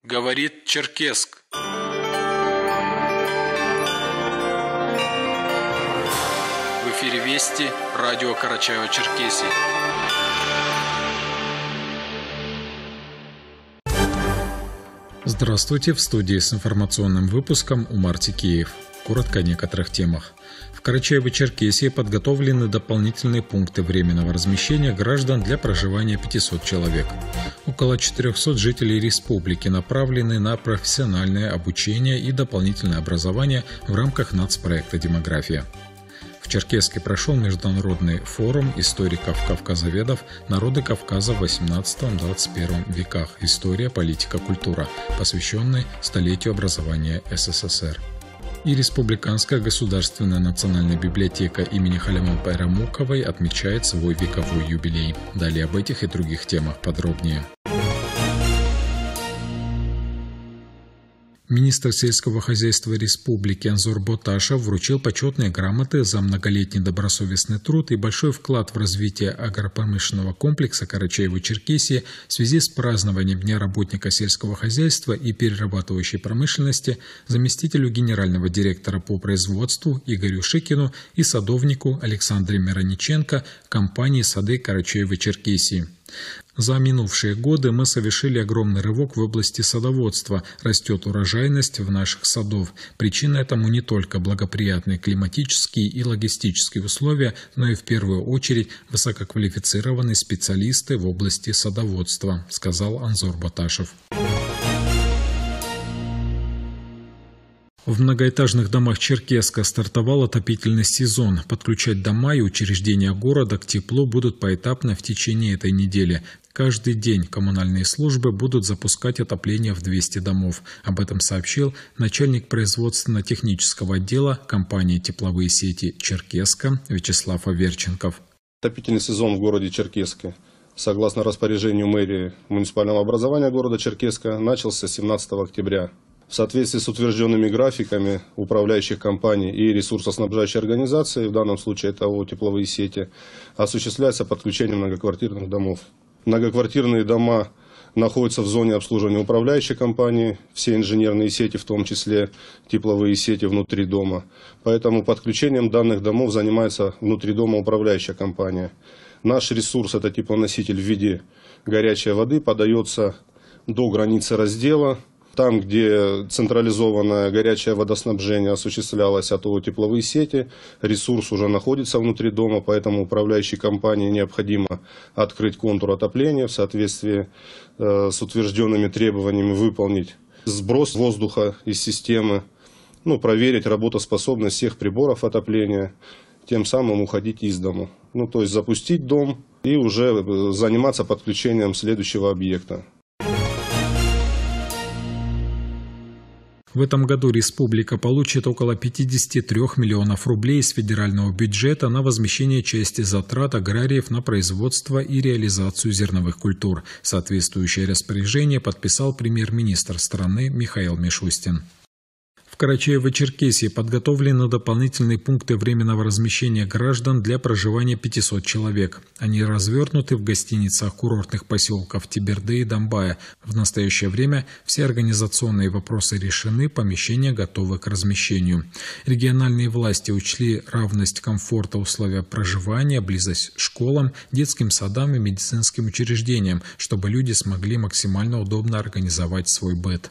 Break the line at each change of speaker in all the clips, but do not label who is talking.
Говорит Черкесск. В эфире Вести, радио Карачаево-Черкесия.
Здравствуйте, в студии с информационным выпуском Умар Тикеев. Коротко о некоторых темах. В Карачаево-Черкесии подготовлены дополнительные пункты временного размещения граждан для проживания 500 человек. Около 400 жителей республики направлены на профессиональное обучение и дополнительное образование в рамках нацпроекта «Демография». В Черкесске прошел международный форум историков-кавказоведов «Народы Кавказа в XVIII-XXI веках. История, политика, культура», посвященный столетию образования СССР. И Республиканская государственная национальная библиотека имени Халимы Байрамуковой отмечает свой вековой юбилей. Далее об этих и других темах подробнее. Министр сельского хозяйства республики Анзор Боташев вручил почетные грамоты за многолетний добросовестный труд и большой вклад в развитие агропромышленного комплекса Карачаево-Черкесии в связи с празднованием Дня работника сельского хозяйства и перерабатывающей промышленности заместителю генерального директора по производству Игорю Шикину и садовнику Александре Мирониченко компании «Сады Карачаево-Черкесии». За минувшие годы мы совершили огромный рывок в области садоводства. Растет урожайность в наших садов. Причина этому не только благоприятные климатические и логистические условия, но и в первую очередь высококвалифицированные специалисты в области садоводства, сказал Анзор Боташев. В многоэтажных домах Черкесска стартовал отопительный сезон. Подключать дома и учреждения города к теплу будут поэтапно в течение этой недели. Каждый день коммунальные службы будут запускать отопление в 200 домов. Об этом сообщил начальник производственно-технического отдела компании «Тепловые сети Черкесска» Вячеслав Аверченков.
Отопительный сезон в городе Черкесске, согласно распоряжению мэрии муниципального образования города Черкесска, начался 17 октября. В соответствии с утвержденными графиками управляющих компаний и ресурсоснабжающей организации, в данном случае это ООО «Тепловые сети», осуществляется подключение многоквартирных домов. Многоквартирные дома находятся в зоне обслуживания управляющей компании, все инженерные сети, в том числе тепловые сети внутри дома. Поэтому подключением данных домов занимается внутри дома управляющая компания. Наш ресурс, это теплоноситель в виде горячей воды, подается до границы раздела. Там, где централизованное горячее водоснабжение осуществлялось от ООО «Тепловые сети», ресурс уже находится внутри дома, поэтому управляющей компании необходимо открыть контур отопления в соответствии с утвержденными требованиями, выполнить сброс воздуха из системы, проверить работоспособность всех приборов отопления, тем самым уходить из дома. То есть запустить дом и уже заниматься подключением следующего объекта.
В этом году республика получит около 53 миллионов рублей из федерального бюджета на возмещение части затрат аграриев на производство и реализацию зерновых культур. Соответствующее распоряжение подписал премьер-министр страны Михаил Мишустин. В Карачаево-Черкесии подготовлены дополнительные пункты временного размещения граждан для проживания 500 человек. Они развернуты в гостиницах курортных поселков Тиберды и Домбая. В настоящее время все организационные вопросы решены, помещения готовы к размещению. Региональные власти учли равность комфорта условия проживания, близость к школам, детским садам и медицинским учреждениям, чтобы люди смогли максимально удобно организовать свой быт.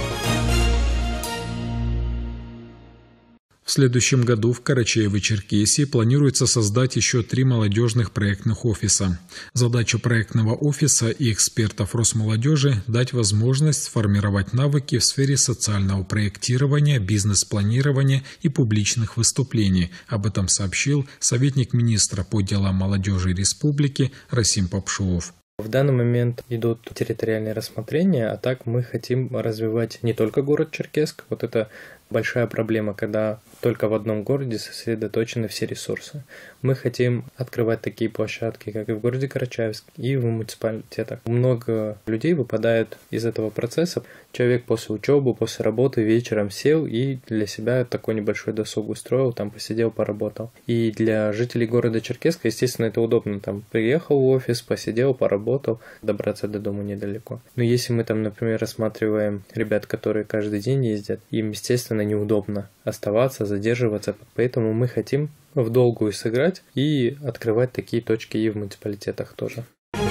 В следующем году в Карачаево-Черкесии планируется создать еще 3 молодежных проектных офиса. Задача проектного офиса и экспертов Росмолодежи – дать возможность сформировать навыки в сфере социального проектирования, бизнес-планирования и публичных выступлений. Об этом сообщил советник министра по делам молодежи республики Расим Попшуов.
В данный момент идут территориальные рассмотрения, а так мы хотим развивать не только город Черкесск, вот это большая проблема, когда только в одном городе сосредоточены все ресурсы. Мы хотим открывать такие площадки, как и в городе Карачаевск, и в муниципалитетах. Много людей выпадает из этого процесса. Человек после учебы, после работы вечером сел и для себя такой небольшой досуг устроил, там посидел, поработал. И для жителей города Черкесска, естественно, это удобно. Там приехал в офис, посидел, поработал, добраться до дома недалеко. Но если мы там, например, рассматриваем ребят, которые каждый день ездят, им, естественно, неудобно оставаться, задерживаться. Поэтому мы хотим в долгую сыграть и открывать такие точки и в муниципалитетах тоже.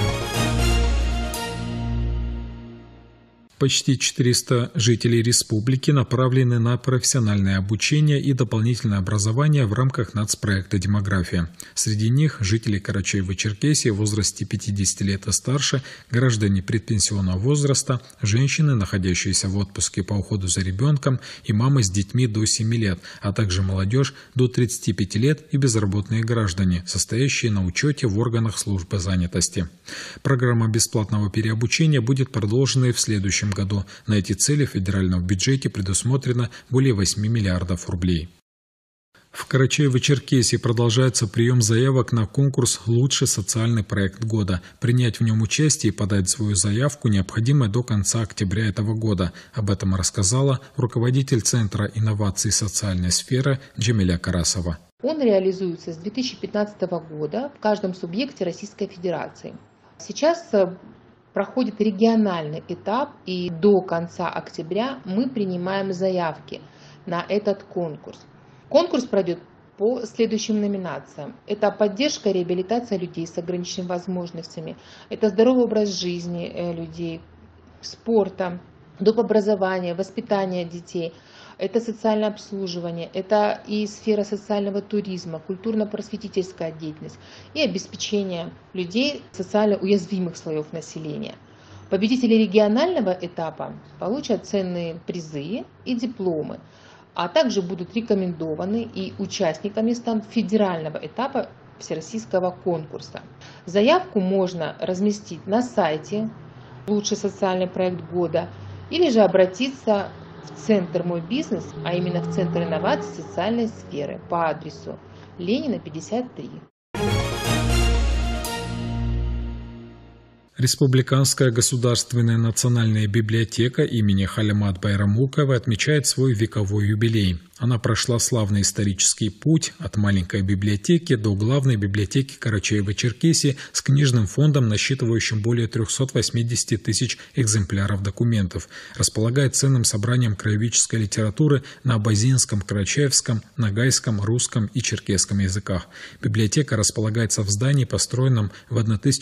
Почти 400 жителей республики направлены на профессиональное обучение и дополнительное образование в рамках нацпроекта «Демография». Среди них жители Карачаево-Черкесии в возрасте 50 лет и старше, граждане предпенсионного возраста, женщины, находящиеся в отпуске по уходу за ребенком, и мамы с детьми до 7 лет, а также молодежь до 35 лет и безработные граждане, состоящие на учете в органах службы занятости. Программа бесплатного переобучения будет продолжена и в следующем году. На эти цели в федеральном бюджете предусмотрено более 8 миллиардов рублей. В Карачаево-Черкесии продолжается прием заявок на конкурс «Лучший социальный проект года». Принять в нем участие и подать свою заявку необходимо до конца октября этого года. Об этом рассказала руководитель Центра инноваций социальной сферы Джамиля Карасова.
Он реализуется с 2015 года в каждом субъекте Российской Федерации. Сейчас проходит региональный этап, и до конца октября мы принимаем заявки на этот конкурс. Конкурс пройдет по следующим номинациям. Это поддержка и реабилитация людей с ограниченными возможностями, это здоровый образ жизни людей, спорта, доп. Образование, воспитание детей, это социальное обслуживание, это и сфера социального туризма, культурно-просветительская деятельность и обеспечение людей социально уязвимых слоев населения. Победители регионального этапа получат ценные призы и дипломы, а также будут рекомендованы и участниками станут федерального этапа всероссийского конкурса. Заявку можно разместить на сайте «Лучший социальный проект года» или же обратиться в Центр «Мой бизнес», а именно в Центр инноваций социальной сферы по адресу Ленина, 53.
Республиканская государственная национальная библиотека имени Халимат Байрамуковой отмечает свой вековой юбилей. Она прошла славный исторический путь от маленькой библиотеки до главной библиотеки Карачаево-Черкесии с книжным фондом, насчитывающим более 380 тысяч экземпляров документов. Располагает ценным собранием краеведческой литературы на абазинском, карачаевском, ногайском, русском и черкесском языках. Библиотека располагается в здании, построенном в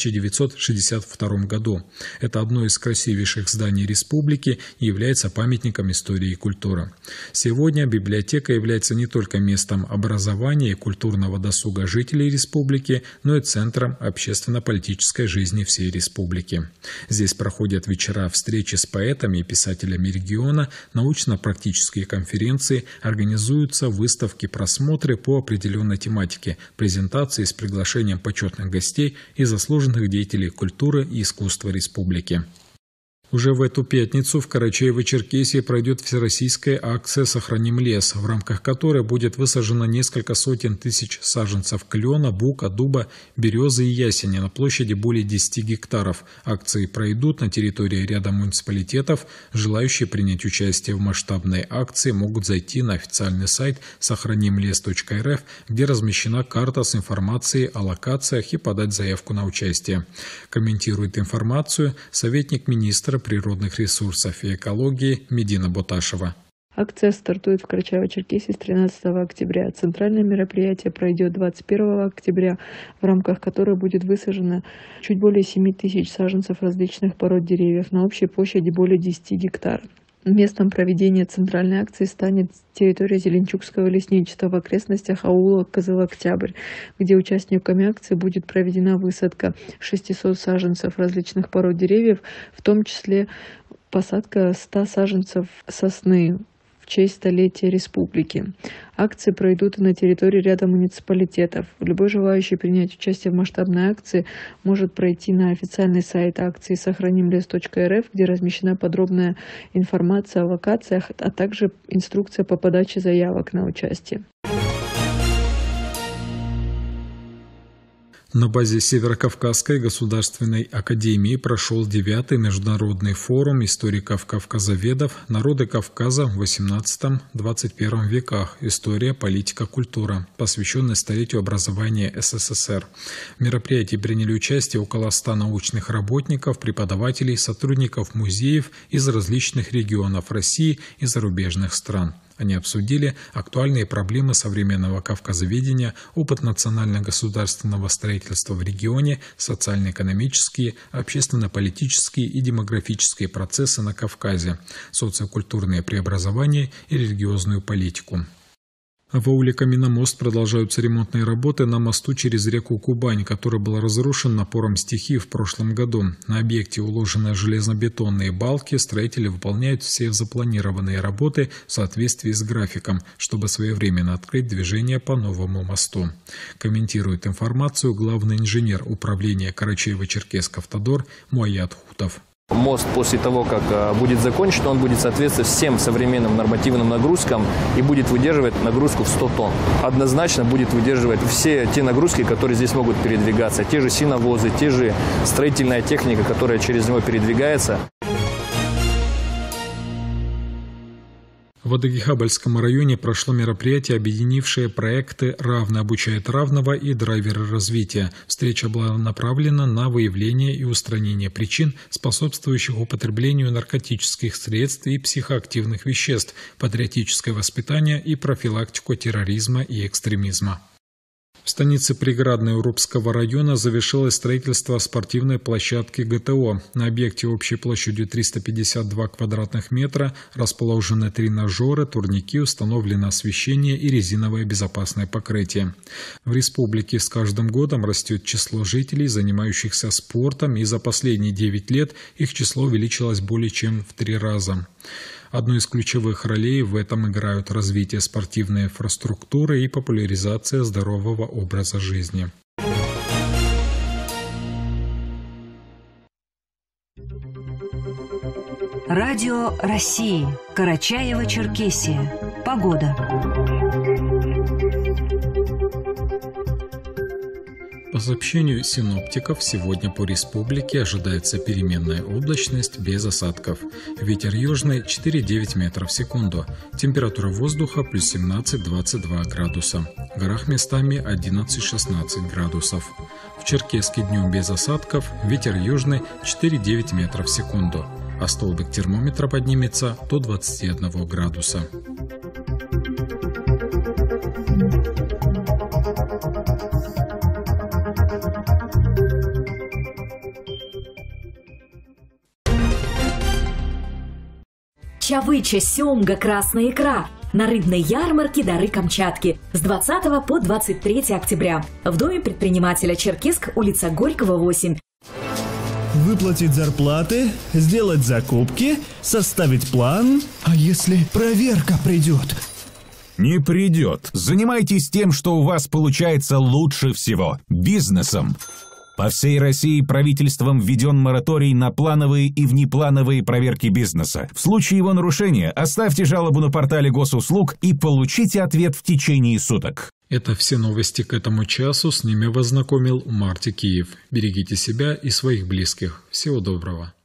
1962 году. Это одно из красивейших зданий республики и является памятником истории и культуры. Сегодня библиотека является не только местом образования и культурного досуга жителей республики, но и центром общественно-политической жизни всей республики. Здесь проходят вечера встречи с поэтами и писателями региона, научно-практические конференции, организуются выставки, просмотры по определенной тематике, презентации с приглашением почетных гостей и заслуженных деятелей культуры и искусства республики. Уже в эту пятницу в Карачаево-Черкесии пройдет всероссийская акция «Сохраним лес», в рамках которой будет высажено несколько сотен тысяч саженцев клена, бука, дуба, березы и ясеня на площади более 10 гектаров. Акции пройдут на территории ряда муниципалитетов. Желающие принять участие в масштабной акции могут зайти на официальный сайт сохранимлес.рф, где размещена карта с информацией о локациях, и подать заявку на участие. Комментирует информацию советник министра природных ресурсов и экологии Медина Боташева.
Акция стартует в Карачаево-Черкесии с 13 октября. Центральное мероприятие пройдет 21 октября, в рамках которой будет высажено чуть более 7 тысяч саженцев различных пород деревьев на общей площади более 10 гектаров. Местом проведения центральной акции станет территория Зеленчукского лесничества в окрестностях аула Кызыл-Октябрь, где участниками акции будет проведена высадка 600 саженцев различных пород деревьев, в том числе посадка 100 саженцев сосны в честь столетия республики. Акции пройдут и на территории ряда муниципалитетов. Любой желающий принять участие в масштабной акции может пройти на официальный сайт акции сохранимлес.рф, где размещена подробная информация о локациях, а также инструкция по подаче заявок на участие.
На базе Северокавказской государственной академии прошел 9-й международный форум историков-кавказоведов «Народы Кавказа в XVIII-XXI веках. История, политика, культура», посвященный столетию образования СССР. В мероприятии приняли участие около 100 научных работников, преподавателей, сотрудников музеев из различных регионов России и зарубежных стран. Они обсудили актуальные проблемы современного кавказоведения, опыт национально-государственного строительства в регионе, социально-экономические, общественно-политические и демографические процессы на Кавказе, социокультурные преобразования и религиозную политику. В ауле Каменномост продолжаются ремонтные работы на мосту через реку Кубань, который был разрушен напором стихий в прошлом году. На объекте уложены железобетонные балки, строители выполняют все запланированные работы в соответствии с графиком, чтобы своевременно открыть движение по новому мосту. Комментирует информацию главный инженер управления Карачаево-Черкесск-Автодор Муаят Хутов.
Мост после того, как будет закончен, он будет соответствовать всем современным нормативным нагрузкам и будет выдерживать нагрузку в 100 тонн. Однозначно будет выдерживать все те нагрузки, которые здесь могут передвигаться. Те же сеновозы, те же строительная техника, которая через него передвигается.
В Адыгейхабальском районе прошло мероприятие, объединившее проекты «Равный обучает равного» и «Драйверы развития». Встреча была направлена на выявление и устранение причин, способствующих употреблению наркотических средств и психоактивных веществ, патриотическое воспитание и профилактику терроризма и экстремизма. В станице Приградной Урупского района завершилось строительство спортивной площадки ГТО. На объекте общей площадью 352 квадратных метра расположены тренажеры, турники, установлено освещение и резиновое безопасное покрытие. В республике с каждым годом растет число жителей, занимающихся спортом, и за последние 9 лет их число увеличилось более чем в 3 раза. Одну из ключевых ролей в этом играют развитие спортивной инфраструктуры и популяризация здорового образа жизни.
Радио России. Карачаево-Черкесия. Погода.
По сообщению синоптиков, сегодня по республике ожидается переменная облачность без осадков. Ветер южный 4,9 метров в секунду. Температура воздуха плюс 17-22 градуса. В горах местами 11-16 градусов. В Черкесске днем без осадков, ветер южный 4,9 метров в секунду. А столбик термометра поднимется до 21 градуса.
Чавыча, сёмга, красная икра. На рыбной ярмарке «Дары Камчатки» с 20 по 23 октября. В доме предпринимателя Черкесск, улица Горького, 8.
Выплатить зарплаты, сделать закупки, составить план. А если проверка придет?
Не придет. Занимайтесь тем, что у вас получается лучше всего – бизнесом. По всей России правительством введен мораторий на плановые и внеплановые проверки бизнеса. В случае его нарушения оставьте жалобу на портале госуслуг и получите ответ в течение суток.
Это все новости к этому часу. С ними вас знакомил Марти Киев. Берегите себя и своих близких. Всего доброго.